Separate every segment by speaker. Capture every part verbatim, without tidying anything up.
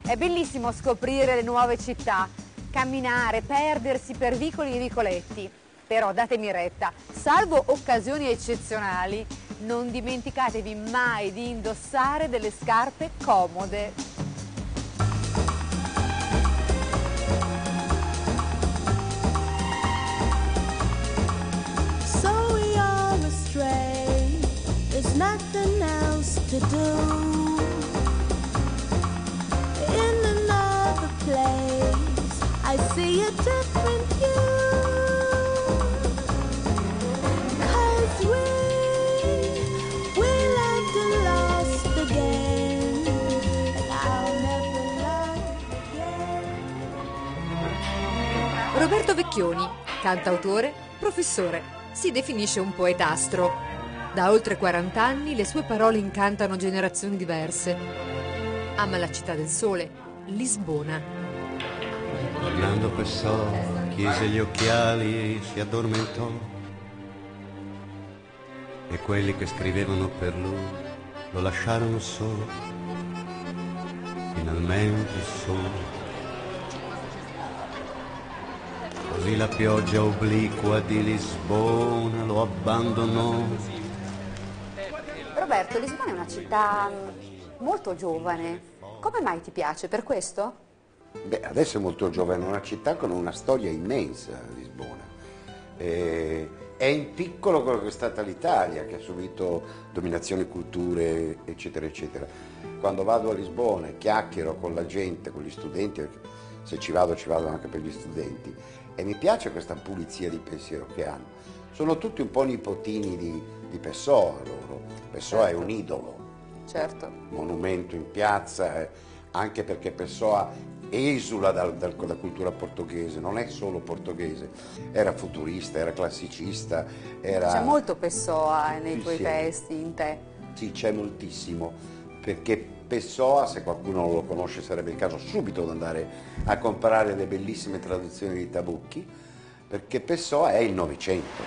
Speaker 1: È bellissimo scoprire le nuove città, camminare, perdersi per vicoli e vicoletti. Però datemi retta, salvo occasioni eccezionali, non dimenticatevi mai di indossare delle scarpe comode.
Speaker 2: So we are astray, there's nothing else to do. In another place, I see a different you.
Speaker 1: Roberto Vecchioni, cantautore, professore, si definisce un poetastro. Da oltre quaranta anni le sue parole incantano generazioni diverse. Ama la città del sole, Lisbona.
Speaker 3: Fernando Pessoa chiese gli occhiali e si addormentò. E quelli che scrivevano per lui lo lasciarono solo, finalmente solo. Così la pioggia obliqua di Lisbona lo abbandonò.
Speaker 1: Roberto, Lisbona è una città molto giovane. Come mai ti piace? Per questo?
Speaker 4: Beh, adesso è molto giovane, è una città con una storia immensa, Lisbona. Eh, è in piccolo quello che è stata l'Italia, che ha subito dominazioni, culture, eccetera, eccetera. Quando vado a Lisbona e chiacchiero con la gente, con gli studenti, se ci vado ci vado anche per gli studenti, e mi piace questa pulizia di pensiero che hanno. Sono tutti un po' nipotini di, di Pessoa loro. Pessoa certo. È un idolo.
Speaker 1: Certo.
Speaker 4: Monumento in piazza, eh, anche perché Pessoa esula dal, dal, dalla cultura portoghese, non è solo portoghese, era futurista, era classicista, era...
Speaker 1: C'è molto Pessoa nei
Speaker 4: sì,
Speaker 1: tuoi
Speaker 4: sì.
Speaker 1: testi, in te.
Speaker 4: Sì, c'è moltissimo, perché Pessoa, se qualcuno non lo conosce sarebbe il caso subito di andare a comprare le bellissime traduzioni di Tabucchi, perché Pessoa è il Novecento.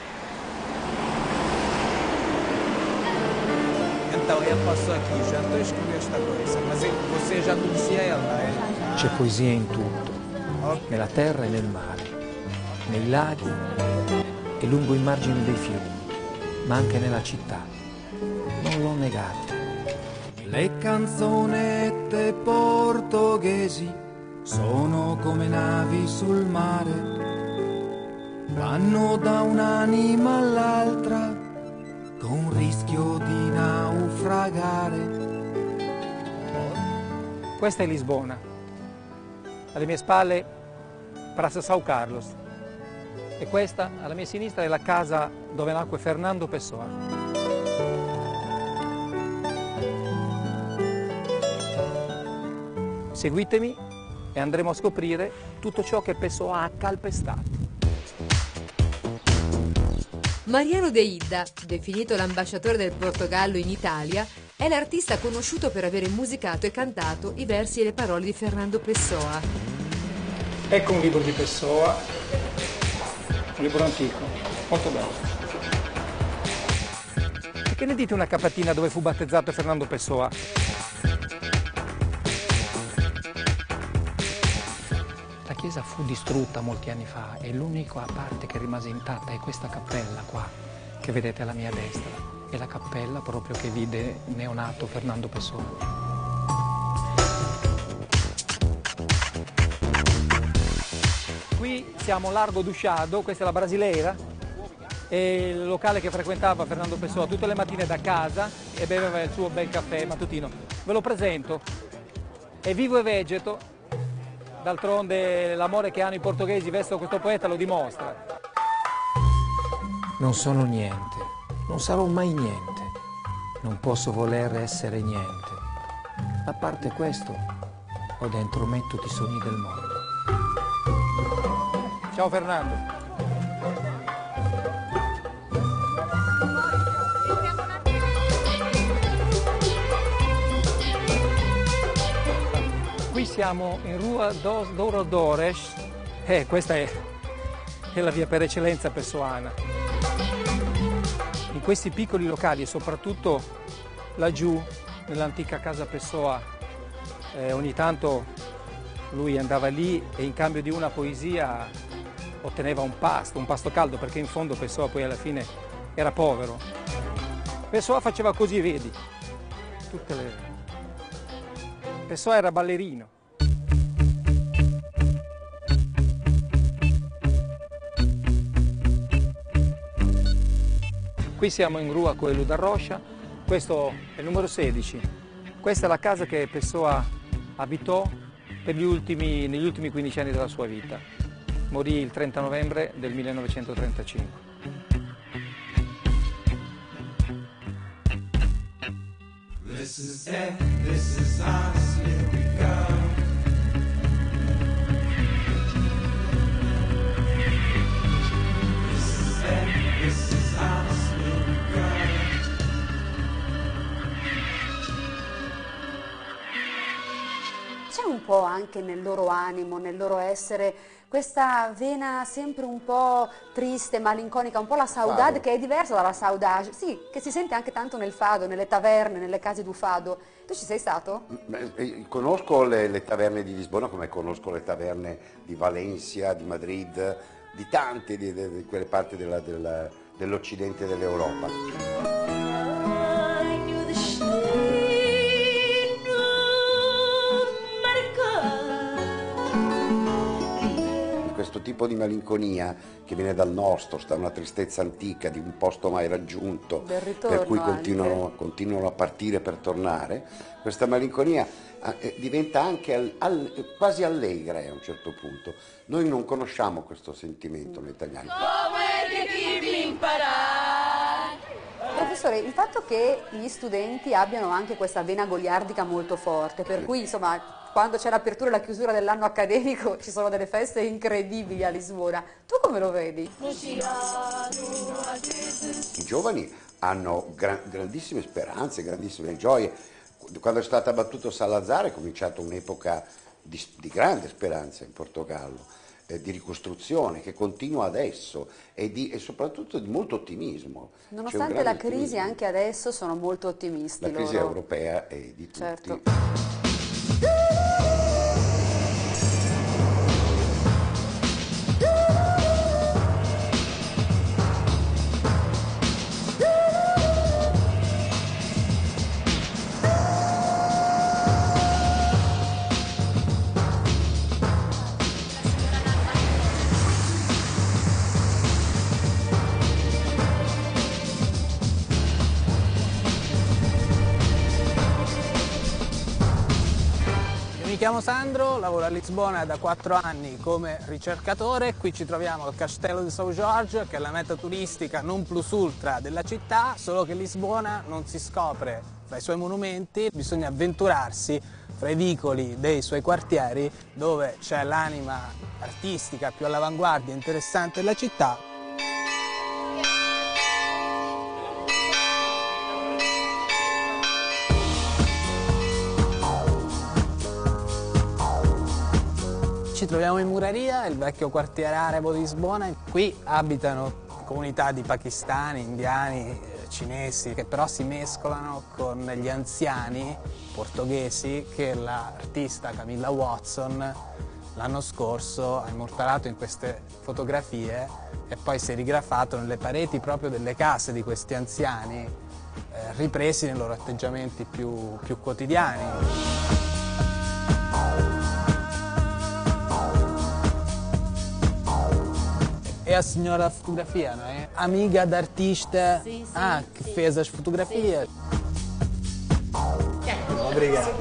Speaker 5: Então ele passou aqui, já estou a escrever esta coisa, mas você já conhecia ela, eh?
Speaker 6: C'è poesia in tutto, nella terra e nel mare, nei laghi e lungo i margini dei fiumi, ma anche nella città. Non l'ho negato.
Speaker 7: Le canzonette portoghesi sono come navi sul mare, vanno da un'anima all'altra con rischio di naufragare.
Speaker 6: Questa è Lisbona. Alle mie spalle Praça São Carlos e questa alla mia sinistra è la casa dove nacque Fernando Pessoa. Seguitemi e andremo a scoprire tutto ciò che Pessoa ha calpestato.
Speaker 1: Mariano de Ida, definito l'ambasciatore del Portogallo in Italia, è l'artista conosciuto per avere musicato e cantato i versi e le parole di Fernando Pessoa.
Speaker 6: Ecco un libro di Pessoa, un libro antico, molto bello. E che ne dite una capatina dove fu battezzato Fernando Pessoa? La chiesa fu distrutta molti anni fa e l'unica parte che rimase intatta è questa cappella qua, che vedete alla mia destra. È la cappella proprio che vide neonato Fernando Pessoa. Qui siamo Largo do Chado, questa è la Brasileira, è il locale che frequentava Fernando Pessoa tutte le mattine da casa e beveva il suo bel caffè mattutino. Ve lo presento, è vivo e vegeto. D'altronde l'amore che hanno i portoghesi verso questo poeta lo dimostra. Non sono niente, non sarò mai niente, non posso voler essere niente. A parte questo, ho dentro me tutti i sogni del mondo. Ciao Fernando. Qui siamo in Rua dos Douradores, eh, questa è, è la via per eccellenza pessoana. In questi piccoli locali e soprattutto laggiù, nell'antica casa Pessoa, eh, ogni tanto lui andava lì e in cambio di una poesia otteneva un pasto, un pasto caldo, perché in fondo Pessoa poi alla fine era povero. Pessoa faceva così, vedi, tutte le... Pessoa era ballerino. Qui siamo in Rua Coelho da Rocha, questo è il numero sedici. Questa è la casa che Pessoa abitò per gli ultimi, negli ultimi quindici anni della sua vita. Morì il trenta novembre del millenovecentotrentacinque.
Speaker 7: This is it, this is us, here we go. This is it, this is us, here we go.
Speaker 1: C'è un po' anche nel loro animo, nel loro essere, questa vena sempre un po' triste, malinconica, un po' la saudade
Speaker 4: Fado.
Speaker 1: che è diversa dalla saudade, sì, che si sente anche tanto nel fado, nelle taverne, nelle case du fado. Tu ci sei stato?
Speaker 4: Beh, eh, Conosco le, le taverne di Lisbona come conosco le taverne di Valencia, di Madrid, di tante di, di, di quelle parti della- della- dell'occidente dell'Europa.
Speaker 2: I knew the shade
Speaker 4: Questo tipo di malinconia che viene dal nostro, sta una tristezza antica di un posto mai raggiunto,
Speaker 1: Del ritorno
Speaker 4: per cui
Speaker 1: anche.
Speaker 4: continuano, continuano a partire per tornare, questa malinconia eh, diventa anche al- al- quasi allegra a un certo punto. Noi non conosciamo questo sentimento noi italiani.
Speaker 1: Professore, il fatto che gli studenti abbiano anche questa vena goliardica molto forte, per cui insomma quando c'è l'apertura e la chiusura dell'anno accademico ci sono delle feste incredibili a Lisbona, tu come lo vedi?
Speaker 4: I giovani hanno gra- grandissime speranze, grandissime gioie. Quando è stato abbattuto Salazar è cominciata un'epoca di, di grande speranza in Portogallo, eh, di ricostruzione che continua adesso e, di, e soprattutto di molto ottimismo. C'è un
Speaker 1: Nonostante
Speaker 4: grande
Speaker 1: la crisi
Speaker 4: ottimismo.
Speaker 1: anche adesso sono molto ottimisti
Speaker 4: La crisi
Speaker 1: loro.
Speaker 4: europea è di tutti.
Speaker 1: Certo.
Speaker 5: Mi chiamo Sandro, lavoro a Lisbona da quattro anni come ricercatore. Qui ci troviamo al Castello di São Jorge, che è la meta turistica non plus ultra della città, solo che Lisbona non si scopre dai suoi monumenti, bisogna avventurarsi fra i vicoli dei suoi quartieri dove c'è l'anima artistica più all'avanguardia e interessante della città. Ci troviamo in Muraria, il vecchio quartiere arabo di Lisbona. Qui abitano comunità di pakistani, indiani, eh, cinesi, che però si mescolano con gli anziani portoghesi che l'artista Camilla Watson l'anno scorso ha immortalato in queste fotografie e poi si è rigrafato nelle pareti proprio delle case di questi anziani, eh, ripresi nei loro atteggiamenti più, più quotidiani. É a senhora da fotografia, não é? Amiga da artista
Speaker 2: Sim, sim,
Speaker 5: ah, que
Speaker 2: sim.
Speaker 5: fez as fotografias. Obrigado.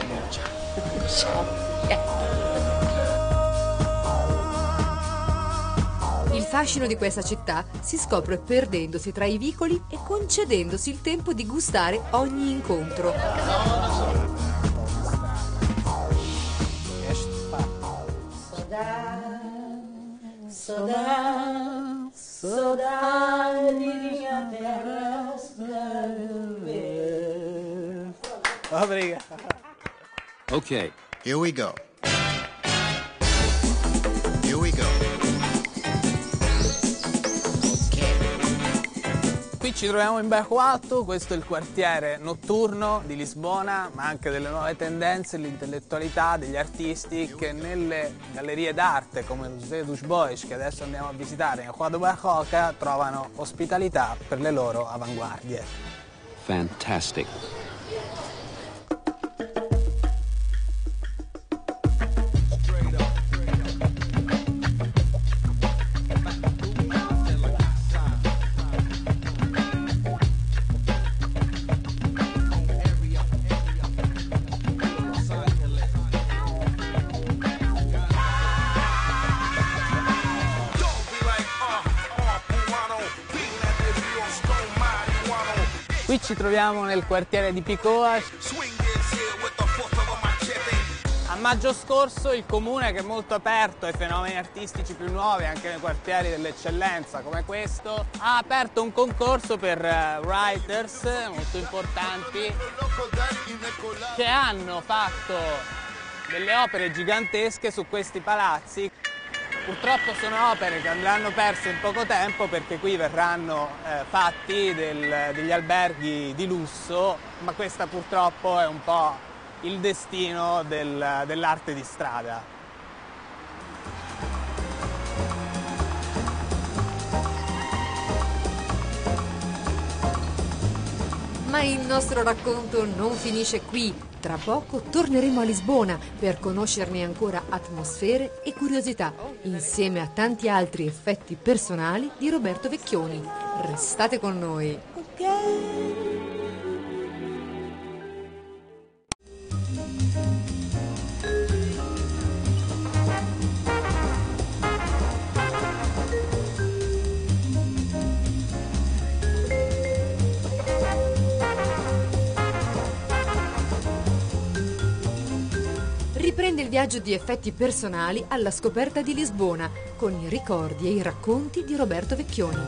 Speaker 8: Il fascino di questa città si scopre perdendosi tra i vicoli e concedendosi il tempo di gustare ogni incontro.
Speaker 5: Este pá.
Speaker 2: Saudade, saudade de minha terra.
Speaker 5: Obrigado.
Speaker 9: Okay, here we go. Here we go.
Speaker 5: Qui ci troviamo in Bairro Alto, questo è il quartiere notturno di Lisbona, ma anche delle nuove tendenze, l'intellettualità degli artisti che nelle gallerie d'arte come il Museo dos Bois, che adesso andiamo a visitare in Quadro Barroca, trovano ospitalità per le loro avanguardie.
Speaker 9: Fantastic.
Speaker 5: Qui ci troviamo nel quartiere di Picoa. A maggio scorso il comune, che è molto aperto ai fenomeni artistici più nuovi, anche nei quartieri dell'eccellenza come questo, ha aperto un concorso per uh, writers molto importanti che hanno fatto delle opere gigantesche su questi palazzi. Purtroppo sono opere che andranno perse in poco tempo, perché qui verranno eh, fatti del, degli alberghi di lusso, ma questo purtroppo è un po' il destino del, dell'arte di strada.
Speaker 8: Ma il nostro racconto non finisce qui. Tra poco torneremo a Lisbona per conoscerne ancora atmosfere e curiosità, insieme a tanti altri effetti personali di Roberto Vecchioni. Restate con noi! Riprende il viaggio di effetti personali alla scoperta di Lisbona, con i ricordi e i racconti di Roberto Vecchioni.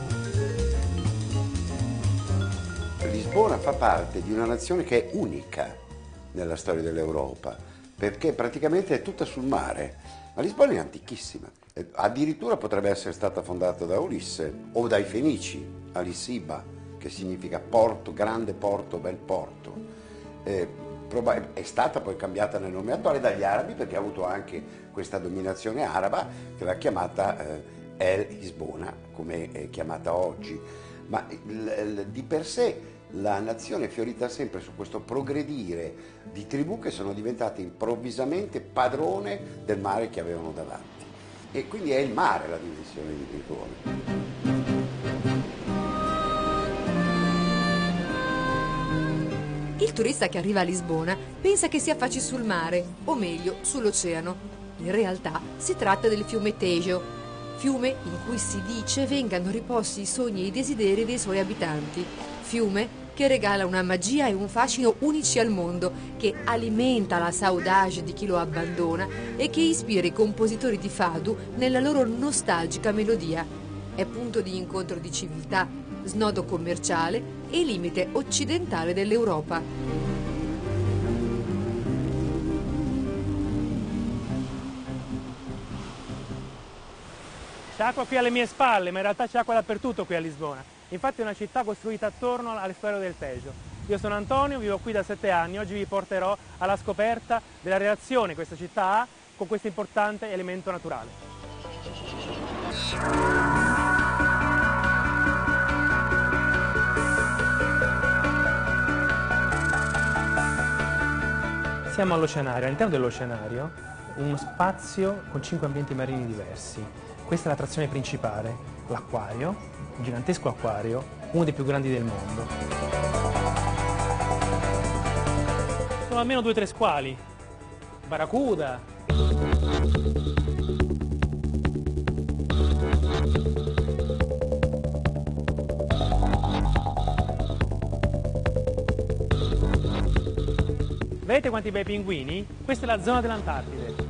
Speaker 4: Lisbona fa parte di una nazione che è unica nella storia dell'Europa, perché praticamente è tutta sul mare. Ma Lisbona è antichissima, addirittura potrebbe essere stata fondata da Ulisse o dai Fenici, Alisiba, che significa porto, grande porto, bel porto. Eh, È stata poi cambiata nel nome attuale dagli arabi, perché ha avuto anche questa dominazione araba che l'ha chiamata eh, El Lisbona, come è chiamata oggi. Ma l, l, di per sé la nazione è fiorita sempre su questo progredire di tribù che sono diventate improvvisamente padrone del mare che avevano davanti. E quindi è il mare la dimensione di Lisbona.
Speaker 8: Il turista che arriva a Lisbona pensa che si affacci sul mare, o meglio sull'oceano. In realtà si tratta del fiume Tejo, fiume in cui si dice vengano riposti i sogni e i desideri dei suoi abitanti. Fiume che regala una magia e un fascino unici al mondo, che alimenta la saudade di chi lo abbandona e che ispira i compositori di fado nella loro nostalgica melodia. È punto di incontro di civiltà, snodo commerciale e limite occidentale dell'Europa.
Speaker 10: C'è acqua qui alle mie spalle, ma in realtà c'è acqua dappertutto qui a Lisbona. Infatti è una città costruita attorno all'estuario del Tejo. Io sono Antonio, vivo qui da sette anni. Oggi vi porterò alla scoperta della relazione che questa città ha con questo importante elemento naturale. Siamo all'oceanario, all'interno dell'oceanario uno spazio con cinque ambienti marini diversi. Questa è l'attrazione principale, l'acquario, un gigantesco acquario, uno dei più grandi del mondo. Sono almeno due o tre squali, barracuda. Vedete quanti bei pinguini? Questa è la zona dell'Antartide.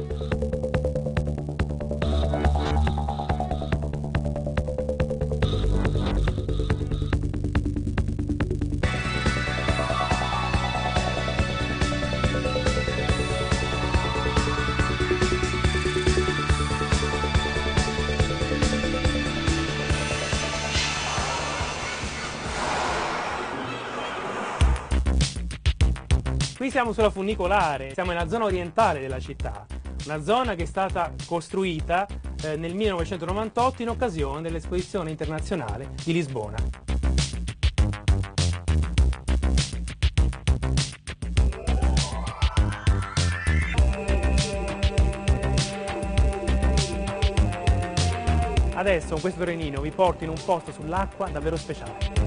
Speaker 10: Qui siamo sulla funicolare, siamo nella zona orientale della città, una zona che è stata costruita eh, nel millenovecentonovantotto in occasione dell'Esposizione Internazionale di Lisbona. Adesso con questo trenino vi porto in un posto sull'acqua davvero speciale.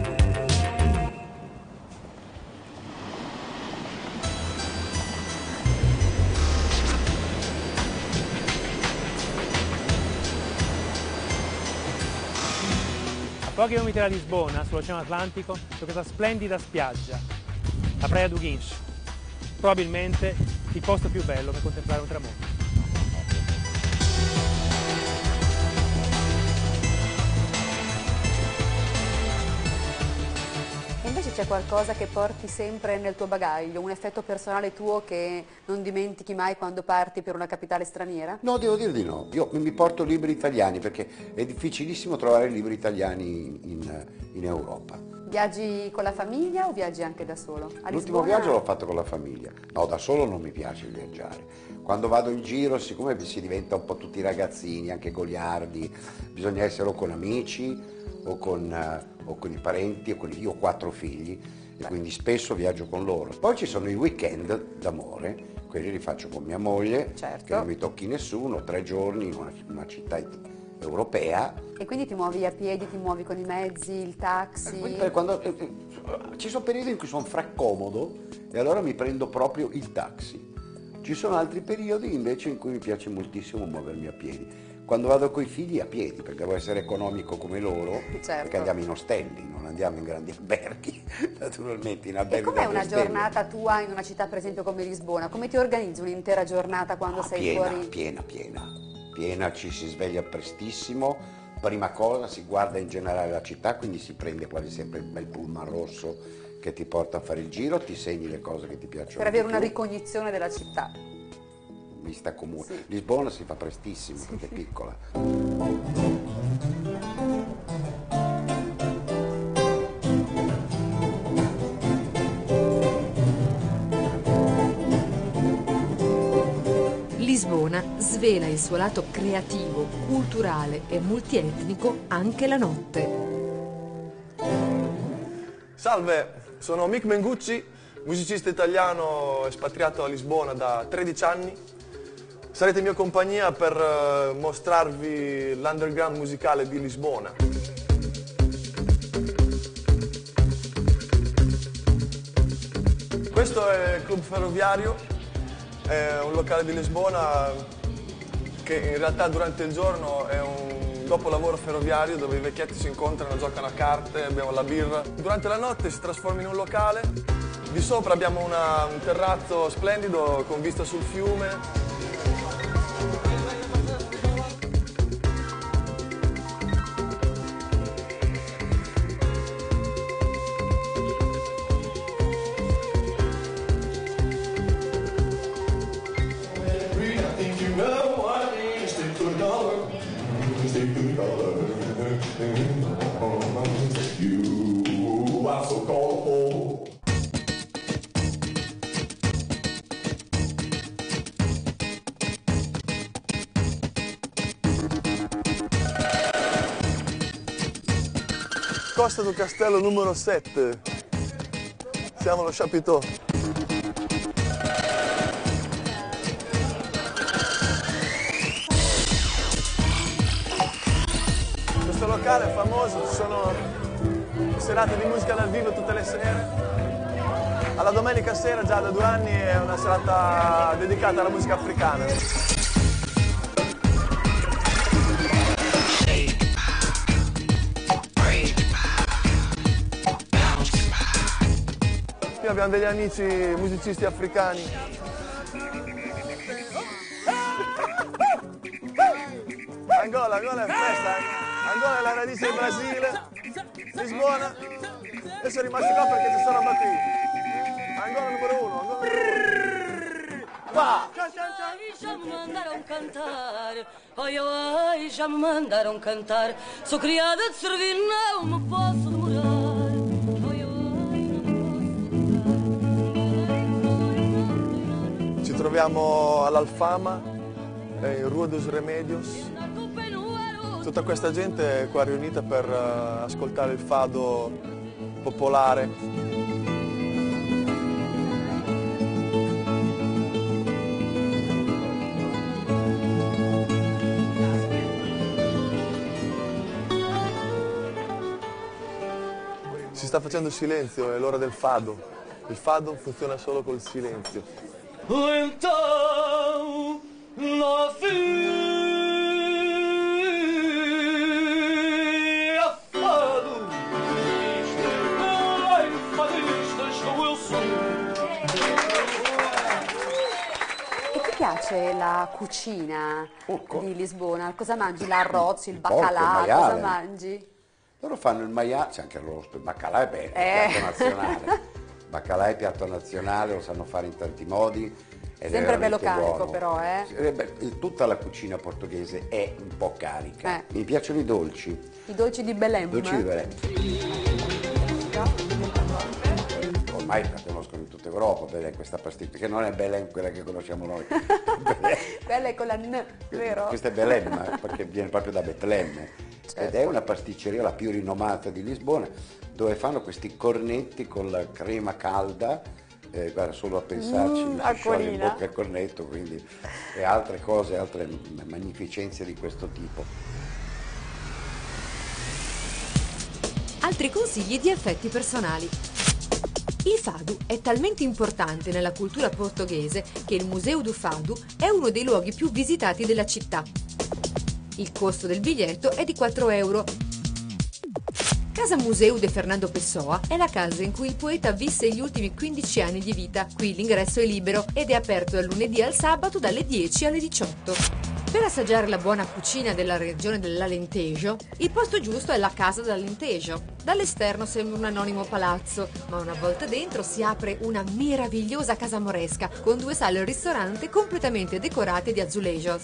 Speaker 10: A pochi chilometri da Lisbona, sull'Oceano Atlantico, c'è questa splendida spiaggia, la Praia do Guincho, probabilmente il posto più bello per contemplare un tramonto.
Speaker 1: E invece c'è qualcosa che porti sempre nel tuo bagaglio, un effetto personale tuo che non dimentichi mai quando parti per una capitale straniera?
Speaker 4: No, devo dire di no. Io mi porto libri italiani perché è difficilissimo trovare libri italiani in, in Europa.
Speaker 1: Viaggi con la famiglia o viaggi anche da solo? A
Speaker 4: L'ultimo
Speaker 1: Lisbona...
Speaker 4: viaggio l'ho fatto con la famiglia. No, da solo non mi piace viaggiare. Quando vado in giro, siccome si diventa un po' tutti ragazzini, anche goliardi, bisogna essere o con amici o con, uh, o con i parenti, o con io ho quattro figli e quindi spesso viaggio con loro. Poi ci sono i weekend d'amore, quelli li faccio con mia moglie,
Speaker 1: certo,
Speaker 4: che non mi tocchi nessuno, tre giorni in una, una città europea.
Speaker 1: E quindi ti muovi a piedi, ti muovi con i mezzi, il taxi?
Speaker 4: Eh, quando, eh, eh, ci sono periodi in cui sono fraccomodo e allora mi prendo proprio il taxi. Ci sono altri periodi invece in cui mi piace moltissimo muovermi a piedi. Quando vado coi figli a piedi, perché devo essere economico come loro,
Speaker 1: certo,
Speaker 4: perché andiamo in ostelli, non andiamo in grandi alberghi, naturalmente in alberghi.
Speaker 1: E com'è una
Speaker 4: stelle.
Speaker 1: giornata tua in una città per esempio come Lisbona? Come ti organizzi un'intera giornata quando
Speaker 4: Ah,
Speaker 1: sei
Speaker 4: piena,
Speaker 1: fuori?
Speaker 4: Piena, piena, piena, ci si sveglia prestissimo, prima cosa si guarda in generale la città, quindi si prende quasi sempre il bel pullman rosso che ti porta a fare il giro, ti segni le cose che ti piacciono.
Speaker 1: Per avere
Speaker 4: di
Speaker 1: una
Speaker 4: più.
Speaker 1: ricognizione della città.
Speaker 4: Vista comune.
Speaker 1: Sì.
Speaker 4: Lisbona si fa prestissimo, sì, perché è piccola.
Speaker 8: Lisbona svela il suo lato creativo, culturale e multietnico anche la notte.
Speaker 11: Salve, sono Mick Mengucci, musicista italiano espatriato a Lisbona da tredici anni. Sarete in mia compagnia per uh, mostrarvi l'underground musicale di Lisbona. Questo è il Club Ferroviario, è un locale di Lisbona che in realtà durante il giorno è un dopolavoro ferroviario dove i vecchietti si incontrano, giocano a carte, bevono la birra. Durante la notte si trasforma in un locale, di sopra abbiamo una, un terrazzo splendido con vista sul fiume. Costa do Castello numero sette. Siamo allo Chapiteau. Questo locale è famoso, ci sono serate di musica dal vivo tutte le sere. Alla domenica sera, già da due anni, è una serata dedicata alla musica africana. Qui abbiamo degli amici musicisti africani. Angola, Angola è festa, eh? Angola è la radice del Brasile, Lisbona, e sono rimasti qua perché ci sono battuti. Angola numero uno, Angola numero uno. Va!
Speaker 12: Já me mandaram cantar, oi, oi, já me mandaram cantar. Sou criada de servir, não me posso demorar. Oi, oi, não me posso demorar.
Speaker 11: troviamo all'Alfama, eh, in Rua dos Remedios. Tutta questa gente è qua riunita per uh, ascoltare il fado popolare. Si sta facendo silenzio, è l'ora del fado. Il fado funziona solo col silenzio.
Speaker 7: Então, na via fado, ai fadistas como eu sou.
Speaker 1: E ti piace la cucina di Lisbona? Cosa mangi? L'arroz, il baccalà,
Speaker 4: il maiale.
Speaker 1: cosa mangi?
Speaker 4: Loro fanno il maiale, c'è anche lo il baccalà è bene,
Speaker 1: Eh.
Speaker 4: piatto nazionale. Baccalà è piatto nazionale, lo sanno fare in tanti modi. Ed è
Speaker 1: Sempre bello
Speaker 4: veramente
Speaker 1: carico
Speaker 4: buono.
Speaker 1: però, eh?
Speaker 4: Eh, beh, il- tutta la cucina portoghese è un po' carica.
Speaker 1: Eh.
Speaker 4: Mi piacciono i dolci.
Speaker 1: I dolci di Belém.
Speaker 4: Dolci di Belém. Ormai la conoscono in tutta Europa, Belém, questa pasticcia, che non è Belém quella che conosciamo noi.
Speaker 1: Quella è con la N, vero?
Speaker 4: Questa è Belém, perché viene proprio da Betlemme. Ed è una pasticceria la più rinomata di Lisbona, dove fanno questi cornetti con la crema calda, eh, guarda, solo a pensarci
Speaker 1: Mm,
Speaker 4: mi si scioglie in
Speaker 1: acquolina.
Speaker 4: bocca il cornetto, quindi, e altre cose, altre magnificenze di questo tipo.
Speaker 8: Altri consigli di effetti personali. Il fado è talmente importante nella cultura portoghese che il Museu do Fado è uno dei luoghi più visitati della città. Il costo del biglietto è di quattro euro. Casa Museu de Fernando Pessoa è la casa in cui il poeta visse gli ultimi quindici anni di vita. Qui l'ingresso è libero ed è aperto dal lunedì al sabato dalle dieci alle diciotto. Per assaggiare la buona cucina della regione dell'Alentejo, il posto giusto è la Casa dell'Alentejo. Dall'esterno sembra un anonimo palazzo, ma una volta dentro si apre una meravigliosa casa moresca con due sale al ristorante completamente decorate di azulejos.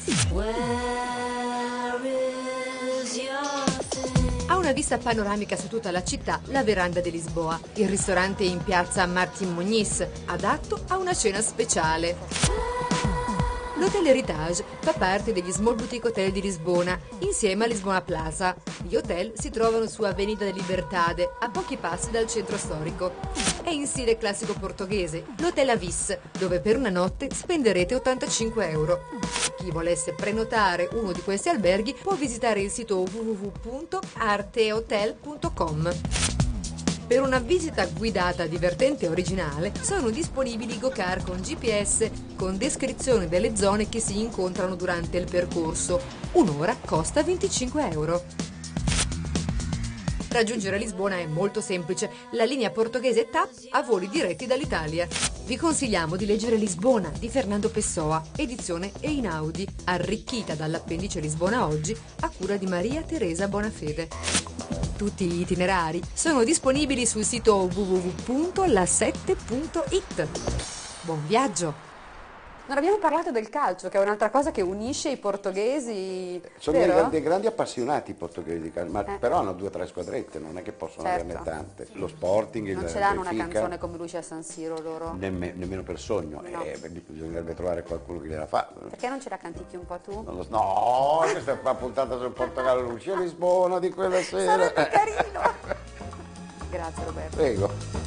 Speaker 8: Ha una vista panoramica su tutta la città, la Veranda di Lisboa. Il ristorante è in piazza Martim Moniz, adatto a una cena speciale. L'Hotel Heritage fa parte degli Small Boutique Hotel di Lisbona, insieme a Lisbona Plaza. Gli hotel si trovano su Avenida de Liberdade, a pochi passi dal centro storico. È in stile classico portoghese, l'Hotel Avis, dove per una notte spenderete ottantacinque euro. Chi volesse prenotare uno di questi alberghi può visitare il sito w w w punto artehotel punto com. Per una visita guidata divertente e originale sono disponibili go-kart con G P S con descrizione delle zone che si incontrano durante il percorso. Un'ora costa venticinque euro. Raggiungere Lisbona è molto semplice. La linea portoghese T A P ha voli diretti dall'Italia. Vi consigliamo di leggere Lisbona di Fernando Pessoa, edizione Einaudi, arricchita dall'appendice Lisbona Oggi a cura di Maria Teresa Bonafede. Tutti gli itinerari sono disponibili sul sito w w w punto la sette punto i t. Buon viaggio!
Speaker 1: Non abbiamo parlato del calcio, che è un'altra cosa che unisce i portoghesi,
Speaker 4: Sono
Speaker 1: vero?
Speaker 4: dei grandi, dei grandi appassionati i portoghesi di calcio, ma
Speaker 1: Eh.
Speaker 4: però hanno due o tre squadrette, non è che possono
Speaker 1: Certo.
Speaker 4: averne tante. Lo Sporting, il
Speaker 1: Non ce l'hanno una
Speaker 4: Benfica,
Speaker 1: canzone come Lucia San Siro loro.
Speaker 4: nemme- nemmeno per sogno,
Speaker 1: No.
Speaker 4: eh, bisognerebbe trovare qualcuno che gliela fa.
Speaker 1: Perché non ce la cantichi un po' tu?
Speaker 4: Non lo so. No, questa è una puntata sul Portogallo, Lucia Lisbona di quella sera.
Speaker 1: Sarebbe carino! Grazie Roberto.
Speaker 4: Prego.